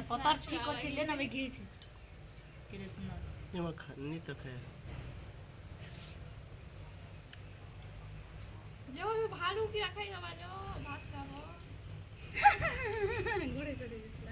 पतर ठीक अछि ले नबे घी छै केरे सुंदर एमा खन्नी तक है जो भालू की रखाई ना बाजो भात खाओ गुड़े चढ़े